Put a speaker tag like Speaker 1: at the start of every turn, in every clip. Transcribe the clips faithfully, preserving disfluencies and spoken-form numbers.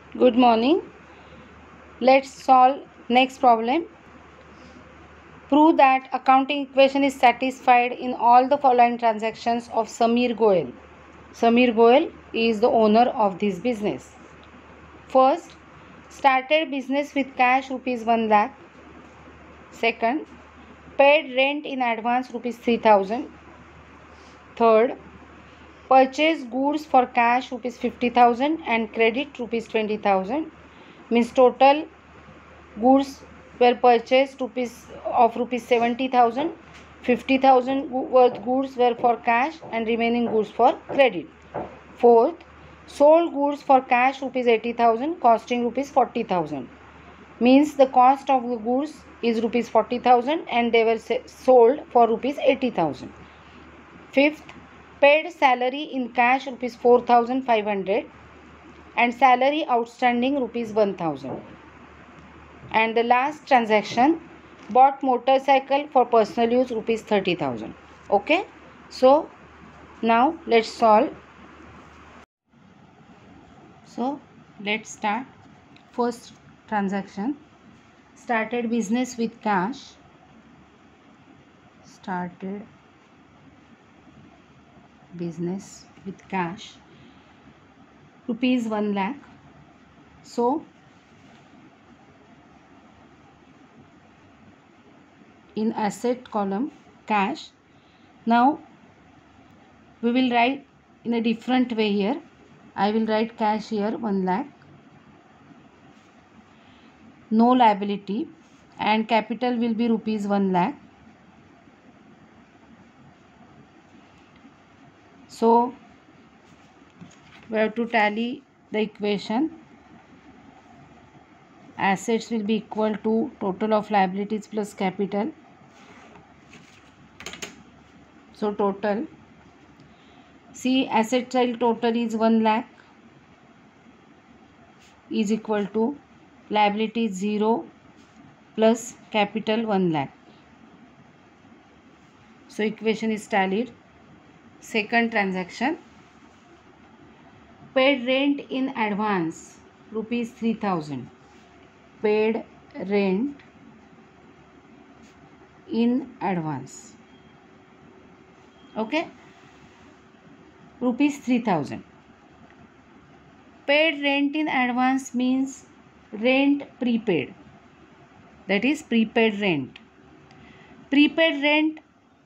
Speaker 1: Good morning. Let's solve next problem. Prove that accounting equation is satisfied in all the following transactions of Samir Goel. Samir Goel is the owner of this business. First, started business with cash rupees one lakh. Second, paid rent in advance rupees three thousand. Third, purchased goods for cash rupees fifty thousand and credit rupees twenty thousand. Means total goods were purchased rupees of rupees seventy thousand. fifty thousand worth goods were for cash and remaining goods for credit. Fourth, sold goods for cash rupees eighty thousand costing rupees forty thousand. Means the cost of the goods is rupees forty thousand and they were sold for rupees eighty thousand. Fifth, paid salary in cash rupees four thousand five hundred and salary outstanding rupees one thousand. And the last transaction, bought motorcycle for personal use rupees thirty thousand. Okay, so now let's solve. So let's start. First transaction, started business with cash. Started business with cash rupees one lakh. So in asset column cash, now we will write in a different way here. I will write cash here one lakh, no liability, and capital will be rupees one lakh. So we have to tally the equation. Assets will be equal to total of liabilities plus capital. So total, see, asset side total is one lakh is equal to liability zero plus capital one lakh. So equation is tallied. Second transaction, paid rent in advance rupees three thousand. Paid rent in advance. Okay, rupees three thousand. Paid rent in advance means rent prepaid, that is prepaid rent. Prepaid rent,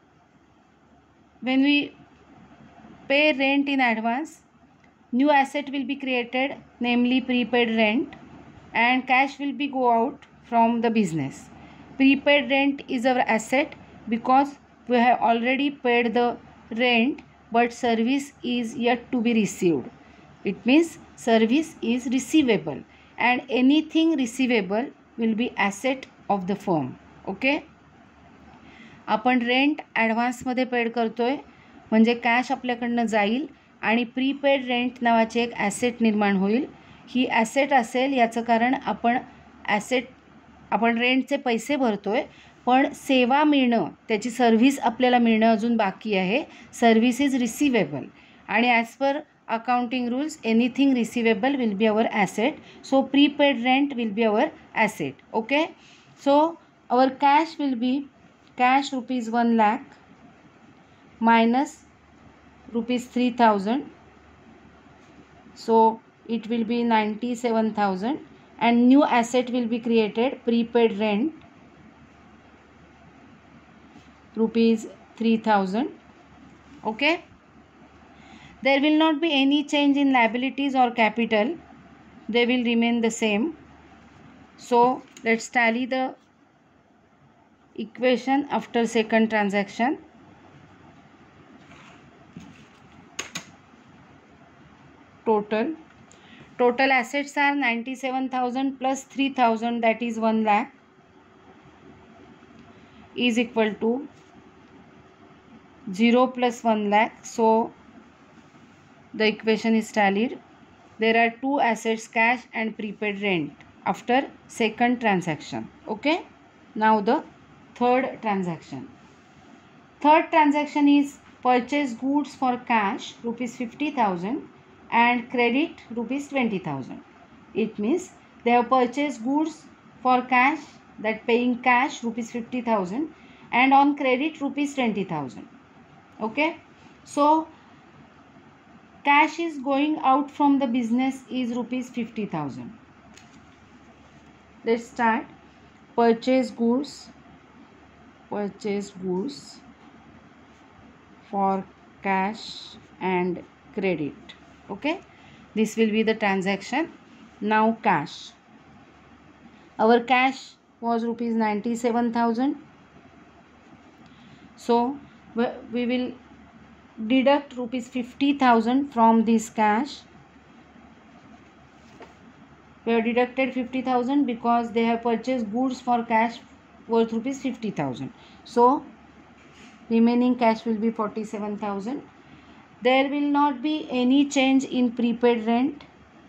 Speaker 1: when we pay rent in advance, new asset will be created, namely prepaid rent, and cash will be go out from the business. Prepaid rent is our asset because we have already paid the rent but service is yet to be received. It means service is receivable and anything receivable will be asset of the firm. Okay, आपण rent ॲडव्हान्समध्ये paid करतोय म्हणजे cash आपल्याकडनं जाईल आणि prepaid rent नावाचे एक asset निर्माण होईल. ही ॲसेट असेल याचं कारण आपण ॲसेट आपण रेंटचे पैसे भरतोय पण सेवा मिळणं, त्याची सर्व्हिस आपल्याला मिळणं अजून बाकी आहे. सर्व्हिस इज रिसिवेबल आणि as per accounting rules anything receivable will be our asset. So prepaid rent will be our asset. Okay, so our cash will be cash rupees one lakh minus rupees three thousand, so it will be ninety-seven thousand, and new asset will be created, prepaid rent rupees three thousand. Okay, there will not be any change in liabilities or capital, they will remain the same. So let's tally the equation after second transaction. Total total assets are ninety-seven thousand plus three thousand, that is one lakh, is equal to zero plus one lakh. So the equation is tallied. There are two assets, cash and prepaid rent, after second transaction. Okay, now the third transaction. Third transaction is purchase goods for cash rupees fifty thousand and credit rupees twenty thousand. It means they have purchased goods for cash, that paying cash rupees fifty thousand, and on credit rupees twenty thousand. Okay, so cash is going out from the business is rupees fifty thousand. Let's start. Purchase goods, purchase goods for cash and credit. Okay, this will be the transaction. Now cash. Our cash was rupees ninety-seven thousand. So we will deduct rupees fifty thousand from this cash. We have deducted fifty thousand because they have purchased goods for cash worth rupees fifty thousand. So remaining cash will be forty-seven thousand. There will not be any change in prepaid rent.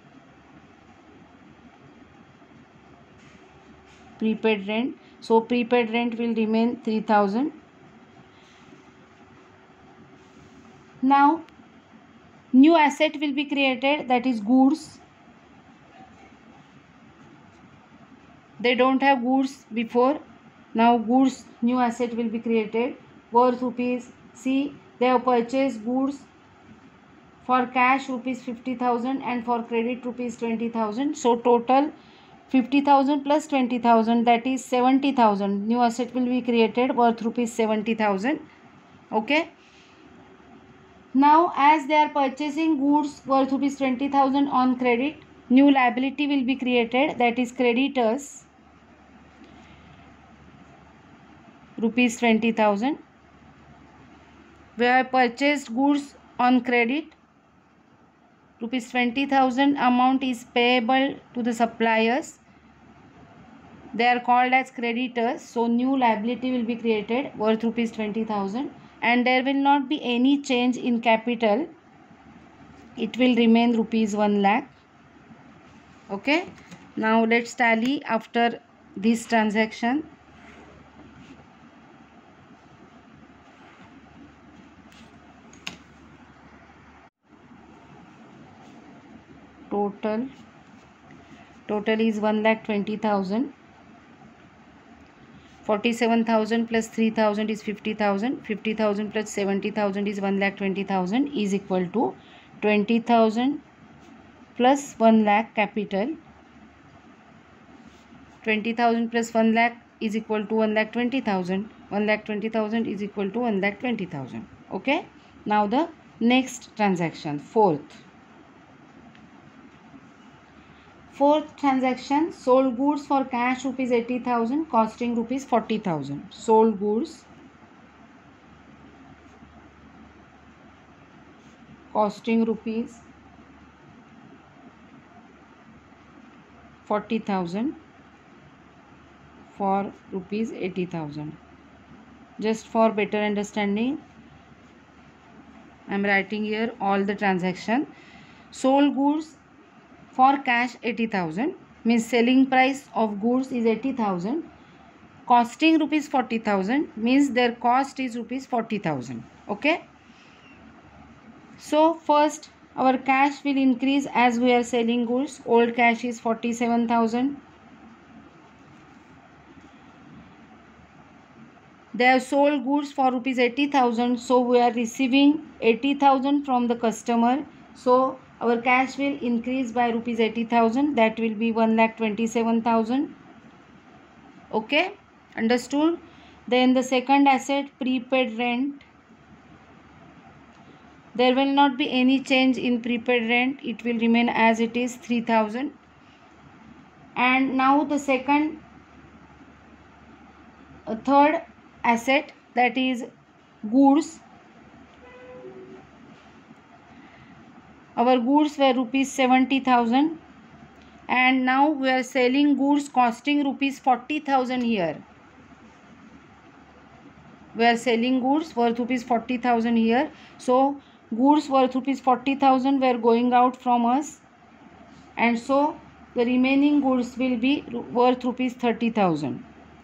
Speaker 1: Prepaid rent. So prepaid rent will remain three thousand. Now new asset will be created, that is goods. They don't have goods before. Now goods, new asset will be created worth rupees. See, they have purchased goods for cash rupees fifty thousand and for credit rupees twenty thousand. So total fifty thousand plus twenty thousand, that is seventy thousand. New asset will be created worth rupees seventy thousand. Okay. Now as they are purchasing goods worth rupees twenty thousand on credit, new liability will be created, that is creditors rupees twenty thousand. We have purchased goods on credit. Rupees twenty thousand amount is payable to the suppliers. They are called as creditors. So new liability will be created worth rupees twenty thousand, and there will not be any change in capital. It will remain rupees one lakh. Okay. Now let's tally after this transaction. Total total is one lakh twenty thousand. forty-seven thousand plus three thousand is fifty thousand. fifty thousand plus seventy thousand is one lakh twenty thousand is equal to twenty thousand plus one lakh capital. twenty thousand plus one lakh is equal to one lakh twenty thousand. one lakh twenty thousand is equal to one lakh twenty thousand. Okay. Now the next transaction, fourth. Fourth transaction, sold goods for cash rupees eighty thousand, costing rupees forty thousand. Sold goods costing rupees forty thousand for rupees eighty thousand. Just for better understanding, I am writing here all the transaction. Sold goods for cash eighty thousand, means selling price of goods is eighty thousand, costing rupees forty thousand, means their cost is rupees forty thousand. Okay. So first our cash will increase as we are selling goods. Old cash is forty-seven thousand. They have sold goods for rupees eighty thousand, so we are receiving eighty thousand from the customer. So our cash will increase by rupees eighty thousand, that will be one lakh twenty-seven thousand. Okay, understood? Then the second asset, prepaid rent. There will not be any change in prepaid rent. It will remain as it is, three thousand. And now the second, a third asset, that is goods. Our goods were rupees seventy thousand, and now we are selling goods costing rupees forty thousand here. We are selling goods worth rupees forty thousand here. So goods worth rupees forty thousand were going out from us, and so the remaining goods will be worth rupees thirty thousand.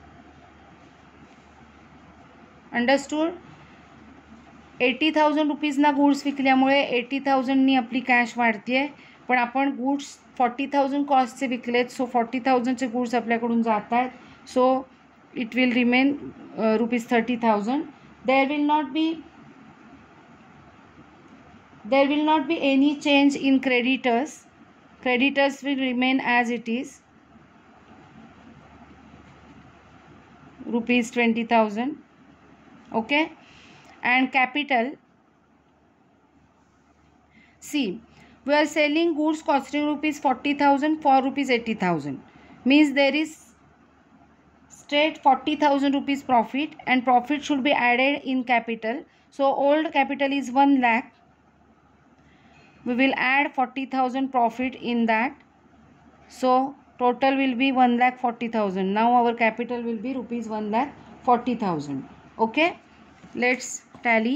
Speaker 1: Understood? Eighty thousand रुपीजना goods विकल्यामुळे eighty थाउजंडनी आपली cash वाढते आहे. पण आपण goods forty thousand कॉस्टचे विकलेत, सो फॉर्टी थाउजंडचे गुड्स आपल्याकडून जात आहेत. So it will remain rupees thirty thousand. There will not be there will not be any change in creditors. Creditors will remain as it is, rupees twenty thousand. Okay, and capital, see, we are selling goods costing rupees forty thousand for rupees eighty thousand, means there is straight forty thousand rupees profit, and profit should be added in capital. So old capital is one lakh, we will add forty thousand profit in that, so total will be one lakh forty thousand. Now our capital will be rupees one lakh forty thousand. Okay, let's tally.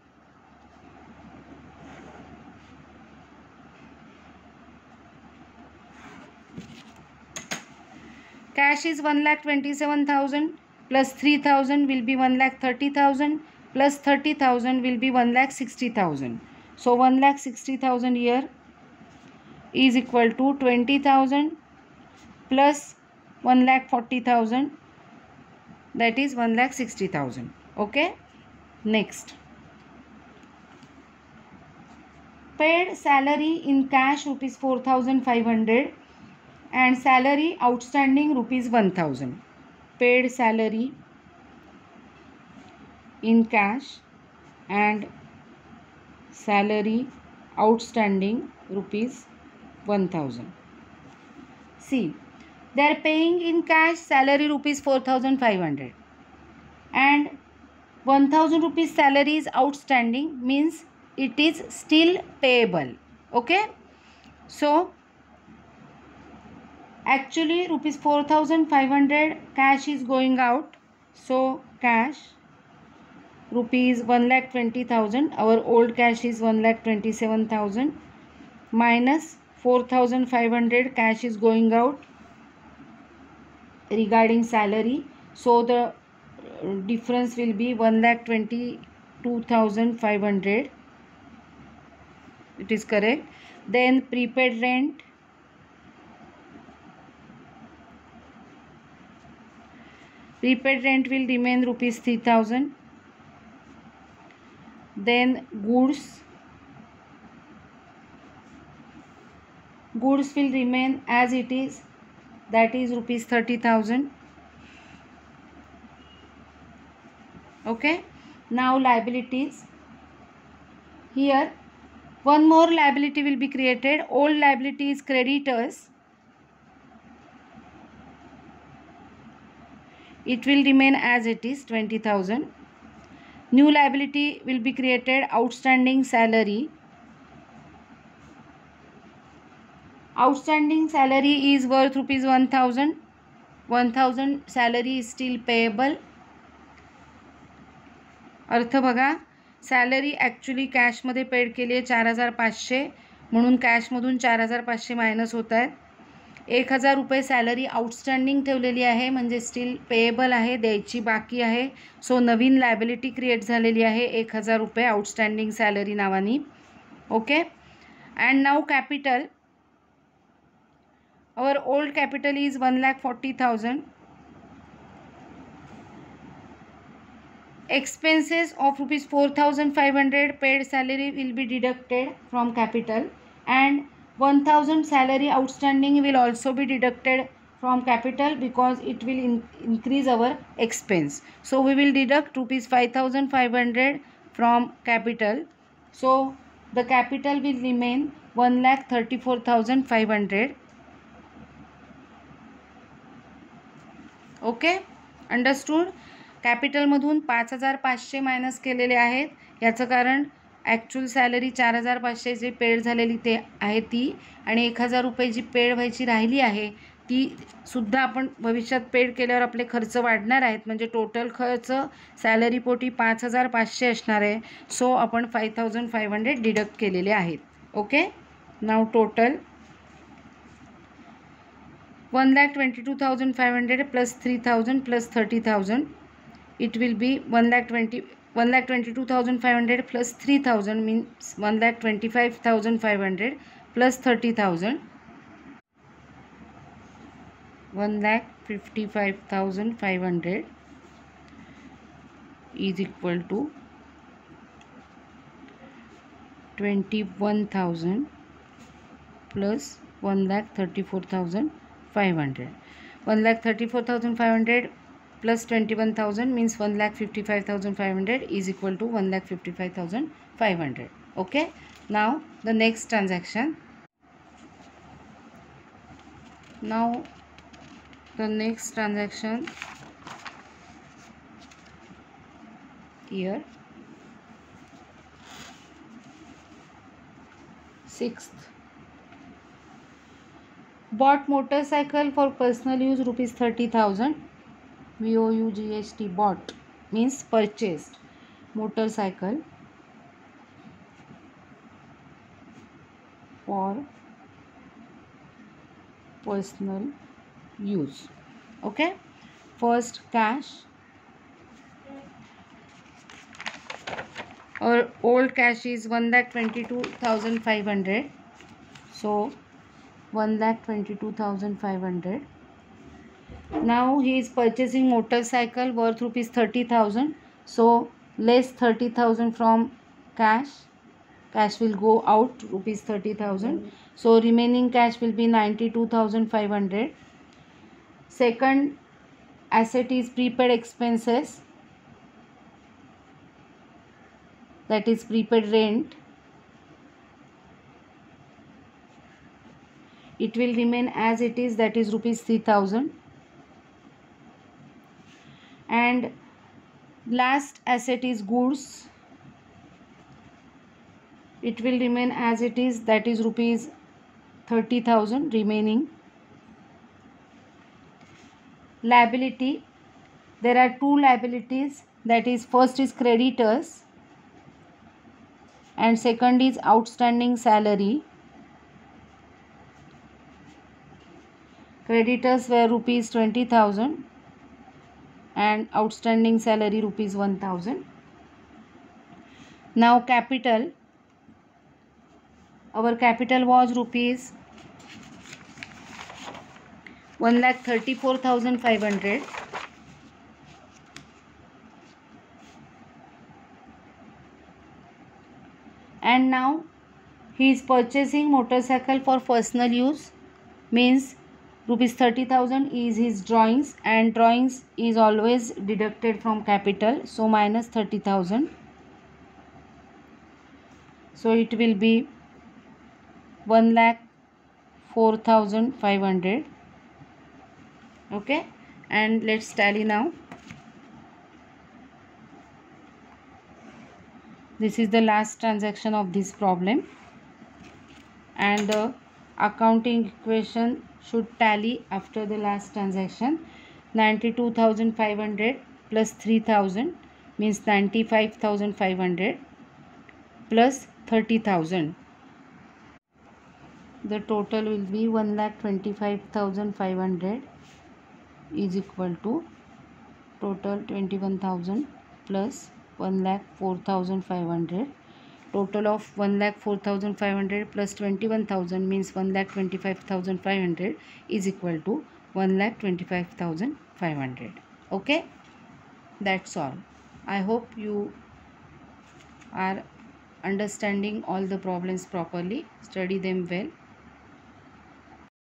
Speaker 1: Cash is one lakh twenty-seven thousand, plus three thousand will be one lakh thirty thousand, plus thirty thousand will be one lakh sixty thousand. So one lakh sixty thousand here is equal to twenty thousand plus one lakh forty thousand, that is one lakh sixty thousand. Okay, next, paid salary in cash rupees four thousand five hundred and salary outstanding rupees one thousand. Paid salary in cash and salary outstanding rupees one thousand. See, they are paying in cash salary rupees four thousand five hundred and one thousand rupees salary is outstanding, means it is still payable. Okay, so actually rupees four thousand five hundred cash is going out, so cash rupees one lakh twenty thousand, our old cash is one lakh twenty-seven thousand, minus four thousand five hundred cash is going out regarding salary, so the difference will be one lakh twenty-two thousand five hundred. It is correct. Then prepaid rent, prepaid rent will remain rupees three thousand. Then goods, goods will remain as it is, that is rupees thirty thousand. Okay, now liabilities. Here one more liability will be created. Old liability is creditors, it will remain as it is, twenty thousand. New liability will be created, outstanding salary. Outstanding salary is worth rupees one thousand. one thousand salary is still payable. अर्थ बघा, salary actually कॅशमध्ये paid केली आहे चार हजार पाचशे, म्हणून कॅशमधून चार हजार पाचशे मायनस होत आहेत. एक हजार रुपये सॅलरी आउटस्टँडिंग ठेवलेली आहे, म्हणजे स्टील पेएबल आहे, द्यायची बाकी आहे. सो नवीन लायबिलिटी क्रिएट झालेली आहे एक हजार रुपये आउटस्टँडिंग सॅलरी नावानी. ओके, अँड नाव capital, our old capital is one lakh forty thousand. Expenses of rupees four thousand five hundred paid salary will be deducted from capital, and one thousand salary outstanding will also be deducted from capital because it will in increase our expense. So we will deduct rupees five thousand five hundred from capital. So the capital will remain one lakh thirty-four thousand five hundred. Okay, understood. कॅपिटलमधून पाच हजार पाचशे minus केलेले आहेत, याचं कारण actual salary चार हजार पाचशे जे पेड झालेली ते आहे ती, आणि एक हजार रुपये जी पेड व्हायची राहिली आहे ती सुद्धा आपण भविष्यात पेड केल्यावर आपले खर्च वाढणार आहेत, म्हणजे टोटल खर्च सॅलरीपोटी पाच हजार पाचशे असणार आहे. सो आपण five thousand five hundred deduct केलेले आहेत. ओके, नाव total one lakh twenty-two thousand five hundred plus three thousand plus thirty thousand, it will be one lakh twenty one lakh twenty-two thousand five hundred plus three thousand means one lakh twenty-five thousand five hundred plus thirty thousand, one lakh fifty-five thousand five hundred is equal to twenty-one thousand plus one lakh thirty-four thousand five hundred. one lakh thirty-four thousand five hundred plus twenty-one thousand means one lakh fifty-five thousand five hundred is equal to one lakh fifty-five thousand five hundred. Okay, now the next transaction. Now the next transaction here, sixth, bought motorcycle for personal use rupees thirty thousand. V O U G H T, bought means purchased motorcycle for personal use. Okay, first cash. Our old cash is one lakh twenty-two thousand five hundred. So one lakh twenty-two thousand five hundred. Now he is purchasing motorcycle worth rupees thirty thousand. So less thirty thousand from cash. Cash will go out rupees thirty thousand. So remaining cash will be ninety-two thousand five hundred. Second asset is prepaid expenses, that is prepaid rent. It will remain as it is, that is rupees three thousand. And last asset is goods. It will remain as it is, that is rupees thirty thousand remaining. Liability, there are two liabilities, that is first is creditors and second is outstanding salary. Creditors were rupees twenty thousand and outstanding salary rupees one thousand. Now capital, our capital was rupees one lakh thirty-four thousand five hundred. And now he is purchasing motorcycle for personal use, means rupees thirty thousand is his drawings, and drawings is always deducted from capital, so minus thirty thousand. So it will be one lakh four thousand five hundred. Okay, and let's tally now. This is the last transaction of this problem, and the accounting equation should tally after the last transaction. Ninety-two thousand five hundred plus three thousand means ninety-five thousand five hundred plus thirty thousand. The total will be one lakh twenty-five thousand five hundred is equal to total twenty-one thousand plus one lakh four thousand five hundred. Total of one lakh four thousand five hundred plus twenty-one thousand means one lakh twenty-five thousand five hundred is equal to one lakh twenty-five thousand five hundred. Okay, that's all. I hope you are understanding all the problems properly. Study them well.